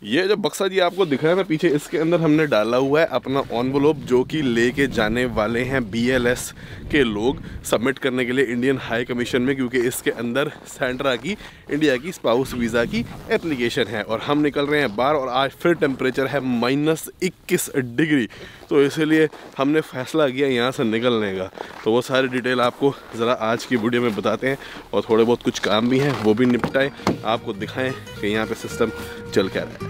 ये जो बक्सा जी आपको दिख रहा है ना पीछे, इसके अंदर हमने डाला हुआ है अपना एनवेलप जो कि लेके जाने वाले हैं BLS के लोग सबमिट करने के लिए इंडियन हाई कमीशन में, क्योंकि इसके अंदर सेंट्रा की इंडिया की स्पाउस वीज़ा की एप्लीकेशन है। और हम निकल रहे हैं बाहर और आज फिर टेम्परेचर है -21 डिग्री, तो इसीलिए हमने फैसला किया यहाँ से निकलने का। तो वो सारी डिटेल आपको ज़रा आज की वीडियो में बताते हैं और थोड़े बहुत कुछ काम भी हैं वो भी निपटाए, आपको दिखाएं कि यहाँ पे सिस्टम चल क्या रहा है।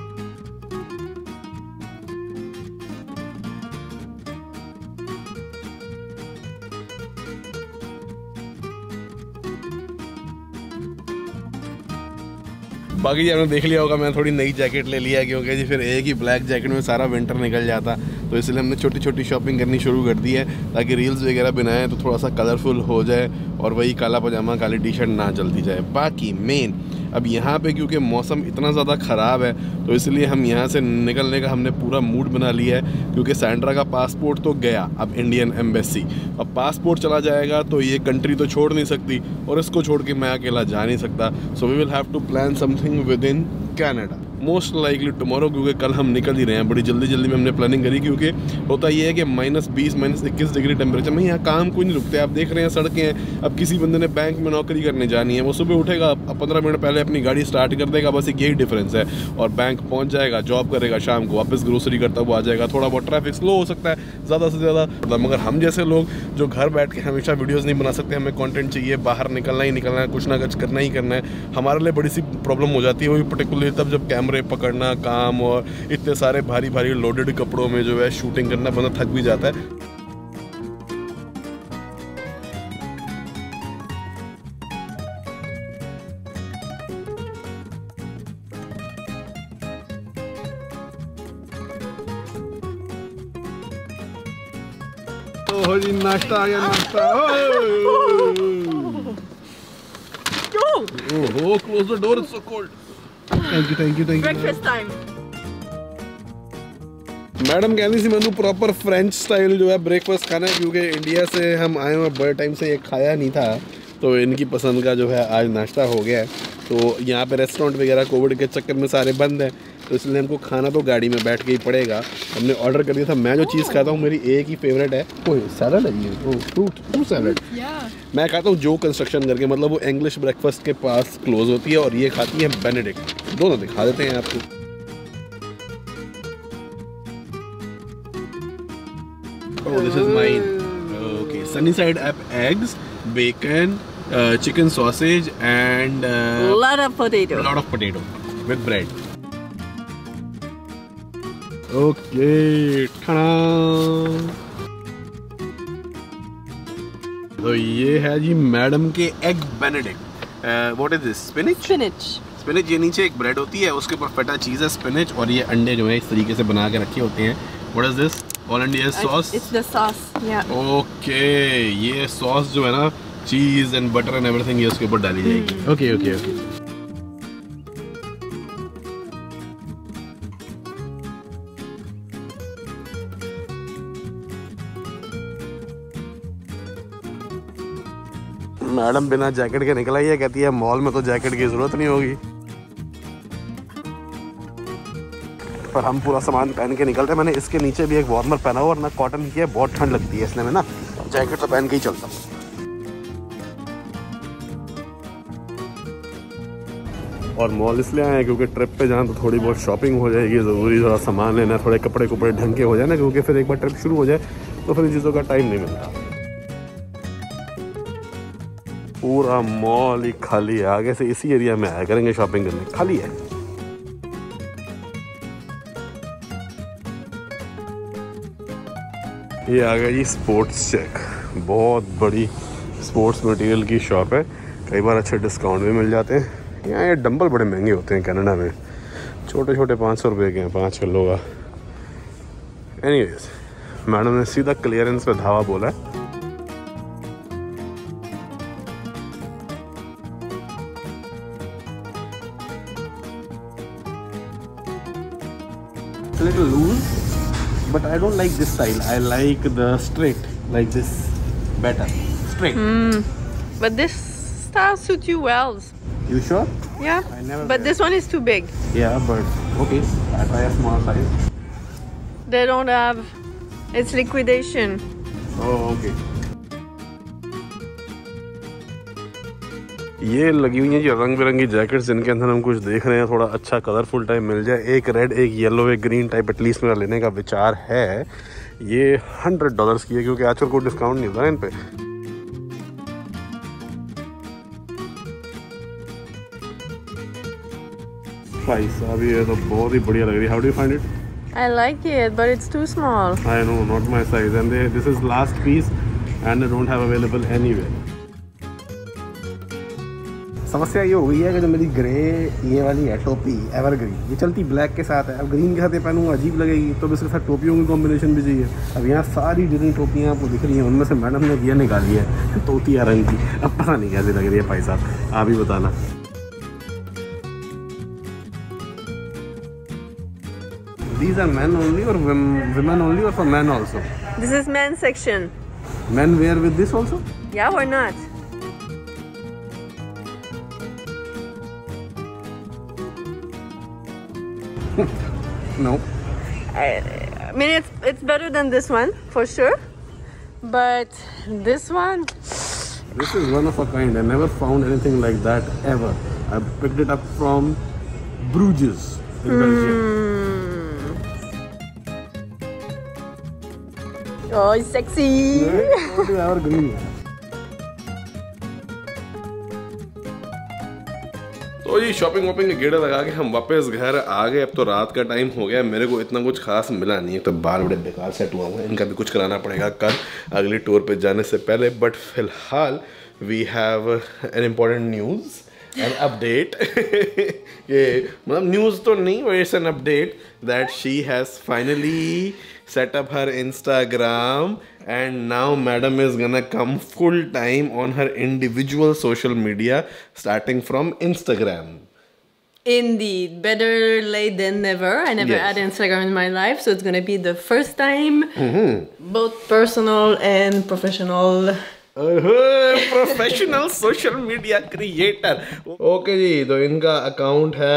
बाकी जी आपने देख लिया होगा मैंने थोड़ी नई जैकेट ले लिया है, क्योंकि जी फिर एक ही ब्लैक जैकेट में सारा विंटर निकल जाता, तो इसलिए हमने छोटी छोटी शॉपिंग करनी शुरू कर दी है ताकि रील्स वगैरह बनाएं तो थोड़ा सा कलरफुल हो जाए और वही काला पजामा काली टी शर्ट ना जलती जाए। बाकी मेन अब यहाँ पे क्योंकि मौसम इतना ज़्यादा ख़राब है तो इसलिए हम यहाँ से निकलने का हमने पूरा मूड बना लिया है, क्योंकि सेंट्रा का पासपोर्ट तो गया, अब इंडियन एम्बेसी, अब पासपोर्ट चला जाएगा तो ये कंट्री तो छोड़ नहीं सकती और इसको छोड़ के मैं अकेला जा नहीं सकता। So we will have to plan something within Canada most likely tomorrow, क्योंकि कल हम निकल ही रहे हैं। बड़ी जल्दी में हमने प्लानिंग करी, क्योंकि होता ये है कि -20 -21 डिग्री टेम्परेचर में यहाँ काम कोई नहीं रुकते। आप देख रहे हैं सड़कें हैं, अब किसी बंदे ने बैंक में नौकरी करने जानी है, वो सुबह उठेगा 15 मिनट पहले अपनी गाड़ी स्टार्ट कर देगा, बस एक यही डिफरेंस है, और बैंक पहुँच जाएगा, जॉब करेगा, शाम को वापस ग्रोसरी करता हुआ आ जाएगा। थोड़ा बहुत ट्रैफिक स्लो हो सकता है ज़्यादा से ज़्यादा, मगर हम जैसे लोग जो घर बैठ के हमेशा वीडियोज़ नहीं बना सकते, हमें कॉन्टेंट चाहिए, बाहर निकलना ही निकलना है, कुछ ना कुछ करना ही करना है, हमारे लिए बड़ी सी प्रॉब्लम हो जाती है, वो भी पर्टिकुलरली तब जब कैमरे पकड़ना काम और इतने सारे भारी भारी लोडेड कपड़ों में जो है शूटिंग करना, बंदा थक भी जाता है। ओह जी नाश्ता आ गया, नाश्ता। Oh close the door, it's so cold. Thank you breakfast time. Madam कहनी सी मैंने प्रॉपर फ्रेंच स्टाइल जो है ब्रेकफास्ट खाना है, क्योंकि इंडिया से हम आए हुए बड़े टाइम से ये खाया नहीं था, तो इनकी पसंद का जो है आज नाश्ता हो गया है। तो यहाँ पे रेस्टोरेंट वगैरह कोविड के चक्कर में सारे बंद हैं, तो इसलिए हमको खाना तो गाड़ी में बैठ के ही पड़ेगा। हमने ऑर्डर कर दिया था। मैं जो चीज़ खाता हूँ मेरी एक ही फेवरेट है, वो सैलड है ये, फ्रूट सैलड। मैं खाता हूँ जो कंस्ट्रक्शन करके, मतलब वो इंग्लिश ब्रेकफास्ट के पास क्लोज होती है, और ये खाती है बेनेडिक्ट। दोनों दिखा देते हैं आपको। Oh, this is mine. Okay, Sunnyside up eggs, bacon, chicken sausage, and lot of potato. Lot of potato with bread. Okay, Thane. तो ये है जी मैडम के egg Benedict. What is this? Spinach? Spinach. ये नीचे एक ब्रेड होती है, उसके ऊपर फटा चीज़ है स्पिनच, और ये अंडे जो है इस तरीके से बना के रखे होते हैं। What is this? Hollandaise sauce? It's the sauce, yeah. Okay, ये सॉस जो है ना cheese and butter and everything ये उसके ऊपर डाली जाएगी। ओके। मैडम बिना जैकेट के निकल आई है, कहती है मॉल में तो जैकेट की जरूरत नहीं होगी, पर हम पूरा सामान पहन के निकलते हैं। मैंने इसके नीचे भी एक वार्मर पहना हुआ और ना कॉटन की है, बहुत ठंड लगती है इसने में ना, जैकेट तो पहन के ही चलता हूँ। और मॉल इसलिए आए हैं क्योंकि ट्रिप पे जाना तो थोड़ी बहुत शॉपिंग हो जाएगी, ज़रूरी थोड़ा सामान लेना, थोड़े कपड़े ढंग के हो जाए ना, क्योंकि फिर एक बार ट्रिप शुरू हो जाए तो फिर इन चीज़ों का टाइम नहीं मिलता। पूरा मॉल ही खाली है, आगे से इसी एरिया में आया करेंगे शॉपिंग करने, खाली है। ये आ गया जी स्पोर्ट्स चेक, बहुत बड़ी स्पोर्ट्स मटेरियल की शॉप है, कई बार अच्छे डिस्काउंट भी मिल जाते हैं। यहाँ ये डंबल बड़े महंगे होते हैं कनाडा में, छोटे छोटे 500 रुपये के हैं 5 किलो का। एनीवेज मैडम ने सीधा क्लियरेंस पे धावा बोला है। Little loose, but I don't like this style. I like the straight, like this better. Straight. But this style suits you well. You sure? Yeah. I never But this one is too big. Yeah, but Okay, I try a small size. They don't have. It's liquidation. Oh, okay. ये लगी हुई है जी रंग बिरंगी jackets जिनके अंदर हम कुछ देख रहे हैं थोड़ा अच्छा कलरफुल टाइप मिल जाए। एक रेड एक येलो एक ग्रीन टाइप एटलीस्ट मेरा लेने का विचार है। ये $100 की है क्योंकि आजकल कोई डिस्काउंट नहीं होता है इन पे। भाई साहब ये तो बहुत ही बढ़िया लग रही है। How do you find it? I like it, but it's too small. I know, not my size, and this is last piece, and they don't have available anywhere. समस्या ये हो गई है कि जो मेरी ग्रे ये वाली है टोपी एवरग्रीन, ये चलती ब्लैक के साथ है। अब ग्रीन के साथ ये पहनूंगा अजीब लगेगी, तो इसके साथ टोपियों की कॉम्बिनेशन भी चाहिए। अब यहाँ सारी जितनी टोपियाँ आपको दिख रही हैं उनमें से मैडम ने ये निकाली है तोतिया रंग की। अब पता नहीं कैसी लग रही है भाई साहब, आप ही बताना। These are men only or women only or for men also? This is men's section. Men wear with this also? Yeah, why not? No. I mean, it's better than this one for sure, but this one. This is one of a kind. I never found anything like that ever. I picked it up from Bruges in Belgium. Oh, it's sexy. What do you ever green? तो ये shopping वॉपिंग के गेड़ा लगा के हम वापस घर आ गए। अब तो रात का टाइम हो गया। मेरे को इतना कुछ खास मिला नहीं है, तो बाल बड़े बेकार सेट हुआ हुआ है। इनका भी कुछ कराना पड़ेगा कल अगली टूर पे जाने से पहले। बट फिलहाल we have an important news an update. ये मतलब न्यूज़ तो नहीं, but it's an update that she has finally set up her Instagram, and now madam is gonna come full time on her individual social media starting from Instagram. Indeed, better late than never. I never had Instagram in my life, so it's gonna be the first time, both personal and professional. Professional social media creator. Okay जी, तो इनका account है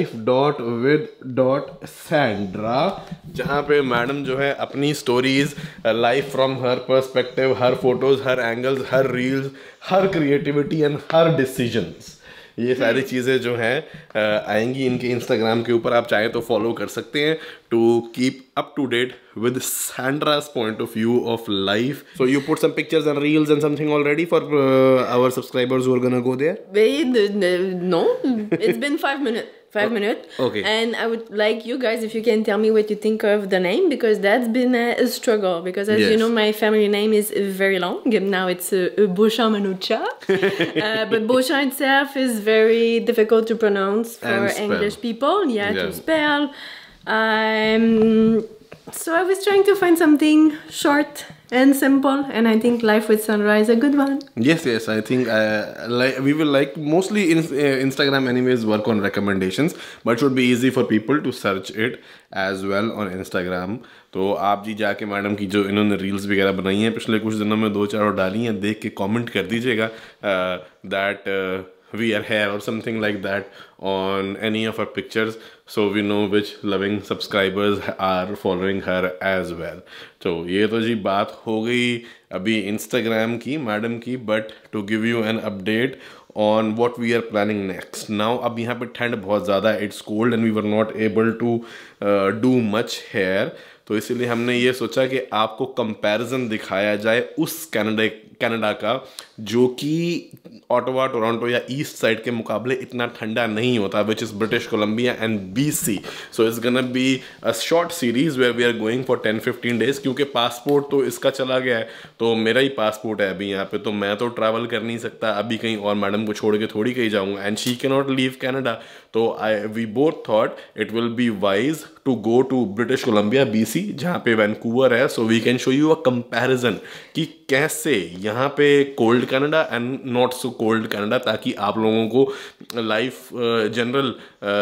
life.with.sandra, जहाँ पे madam जो है अपनी stories life from हर पर्सपेक्टिव, हर फोटोज, हर एंगल्स, हर रील्स, हर क्रिएटिविटी एंड हर डिसीजंस, ये सारी चीज़ें जो हैं आएंगी इनके इंस्टाग्राम के ऊपर। आप चाहे तो फॉलो कर सकते हैं to keep up to date with Sandra's point of view of life. So you put some pictures and reels and something already for our subscribers who are gonna go there? No, it's been 5 minutes. 5 minutes. Okay. And I would like you guys, if you can tell me what you think of the name, because that's been a struggle. Because as you know, my family name is very long. Now it's Beauchamp Manucha. But Beauchamp itself is very difficult to pronounce for English people. Yeah, to spell. So I was trying to find something short and simple, and I think Life with Sandra is a good one. Yes, I think we will like mostly Instagram anyways work on recommendations, but it should be easy for people to search it as well on Instagram. तो आप जी जाके madam की जो इन्होंने reels वगैरह बनाई हैं पिछले कुछ दिनों में 2-4 और डाली हैं, देख के कमेंट कर दीजिएगा that we are here or something like that on any of our pictures, so we know which loving subscribers are following her as well. तो ये तो जी बात हो गई अभी Instagram की मैडम की, but to give you an update on what we are planning next. Now अब यहाँ पे ठंड बहुत ज़्यादा, it's cold and we were not able to do much here, तो इसीलिए हमने ये सोचा कि आपको कंपैरिजन दिखाया जाए उस कनाडा का जो कि ऑटोवा, टोरंटो या ईस्ट साइड के मुकाबले इतना ठंडा नहीं होता, which is British Columbia and BC. So it's gonna be a short series where we are going for 10-15 days, क्योंकि पासपोर्ट तो इसका चला गया है, तो मेरा ही पासपोर्ट है अभी यहाँ पे, तो मैं तो ट्रैवल कर नहीं सकता अभी कहीं और, मैडम को छोड़ के थोड़ी कहीं जाऊँगा, and she can not leave Canada. तो we both thought it will be wise to go to British Columbia BC, जहाँ पे वैंकूवर है, so we can show you a comparison कि कैसे यहाँ पे cold Canada and not so cold Canada, ताकि आप लोगों को लाइफ जनरल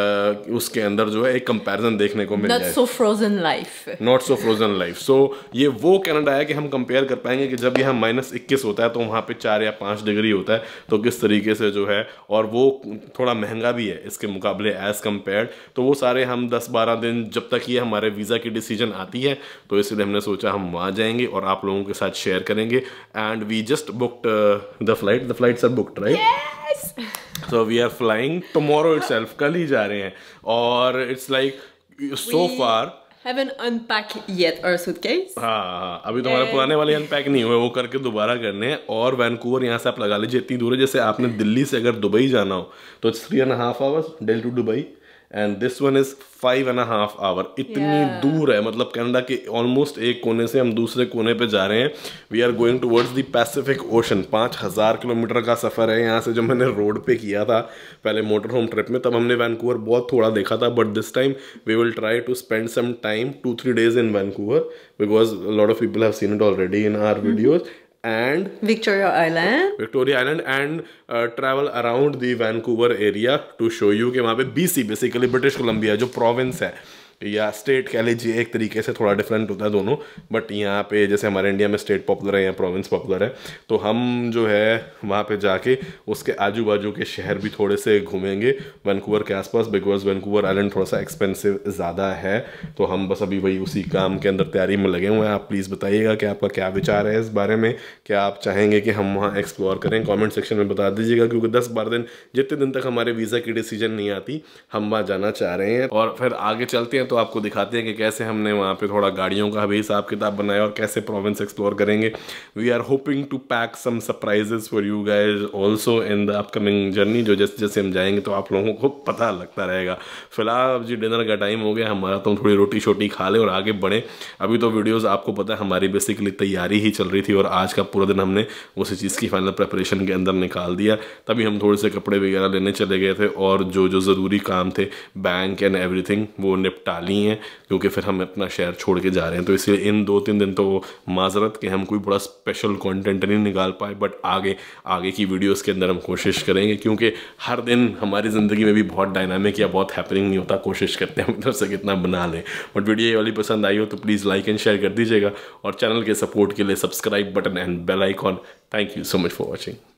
उसके अंदर जो है एक कंपैरिजन देखने को मिल जाए। Not so frozen life, not so frozen life. So ये वो कनाडा है कि हम कंपेयर कर पाएंगे कि जब यहाँ -21 होता है तो वहाँ पे 4 या 5 डिग्री होता है, तो किस तरीके से जो है, और वो थोड़ा महंगा भी है इसके मुकाबले एज कम्पेयर्ड। तो वो सारे हम 10-12 दिन जब तक ये हमारे वीज़ा की डिसीजन आती है, तो इसलिए हमने सोचा हम वहाँ जाएंगे और आप लोगों के साथ शेयर करेंगे। And we just booked the flights are booked, right? So we are flying tomorrow itself, कल ही जा रहे हैं। और it's like so far haven't unpacked yet our suitcase. हाँ, अभी तो हमारे पुराने वाले अनपैक नहीं हुए, वो करके दोबारा करने हैं। और वैंकूवर यहाँ से आप लगा लीजिए इतनी दूर है, जैसे आपने दिल्ली से अगर दुबई जाना हो तो 3.5 hours Delhi to Dubai, and this one is 5.5 hours। इतनी दूर है, मतलब कनाडा के ऑलमोस्ट एक कोने से हम दूसरे कोने पे जा रहे हैं। We are going towards the Pacific Ocean. 5000 kilometre का सफ़र है यहाँ से, जो मैंने रोड पे किया था पहले मोटर होम ट्रिप में, तब हमने वैंकूवर बहुत थोड़ा देखा था, but this time we will try to spend some time 2-3 days in Vancouver, because lot of people have seen it already in our videos. And Victoria Island and travel around the Vancouver area to show you कि वहाँ पे BC basically British Columbia जो province है या state कह लीजिए, एक तरीके से थोड़ा डिफरेंट होता है दोनों, बट यहाँ पे जैसे हमारे इंडिया में स्टेट पॉपुलर है या प्रोविंस पॉपुलर है, तो हम जो है वहाँ पे जाके उसके आजू बाजू के शहर भी थोड़े से घूमेंगे वैंकूवर के आसपास, बिकॉज वैंकूवर आइलैंड थोड़ा सा एक्सपेंसिव ज़्यादा है। तो हम बस अभी वही उसी काम के अंदर तैयारी में लगे हुए हैं। आप प्लीज़ बताइएगा कि आपका क्या विचार है इस बारे में, क्या आप चाहेंगे कि हम वहाँ एक्सप्लोर करें, कॉमेंट सेक्शन में बता दीजिएगा, क्योंकि 10-12 दिन जितने दिन तक हमारे वीज़ा की डिसीजन नहीं आती, हम वहाँ जाना चाह रहे हैं। और फिर आगे चलते हैं तो आपको दिखाते हैं कि कैसे हमने वहाँ पे थोड़ा गाड़ियों का भी हिसाब किताब बनाया और कैसे प्रोविंस एक्सप्लोर करेंगे। We are hoping to pack some surprises for you guys also in the upcoming journey, जो जैसे जैसे हम जाएंगे तो आप लोगों को पता लगता रहेगा। फिलहाल जी डिनर का टाइम हो गया हमारा, तो हम थोड़ी रोटी शोटी खा लें और आगे बढ़ें। अभी तो वीडियोज़ आपको पता है हमारी बेसिकली तैयारी ही चल रही थी, और आज का पूरा दिन हमने उसी चीज़ की फाइनल प्रेपरेशन के अंदर निकाल दिया। तभी हम थोड़े से कपड़े वगैरह लेने चले गए थे, और जो जो ज़रूरी काम थे बैंक एंड एवरीथिंग वो निपटा ली हैं, क्योंकि फिर हम अपना शहर छोड़ के जा रहे हैं। तो इसलिए इन 2-3 दिन तो माजरत कि हम कोई बड़ा स्पेशल कंटेंट नहीं निकाल पाए, बट आगे की वीडियोस के अंदर हम कोशिश करेंगे, क्योंकि हर दिन हमारी ज़िंदगी में भी बहुत डायनामिक या बहुत हैपनिंग नहीं होता। कोशिश करते हैं हम इधर से कितना बना लें। बट वीडियो ये वाली पसंद आई हो तो प्लीज़ लाइक एंड शेयर कर दीजिएगा, और चैनल के सपोर्ट के लिए subscribe button and bell icon. Thank you so much for watching.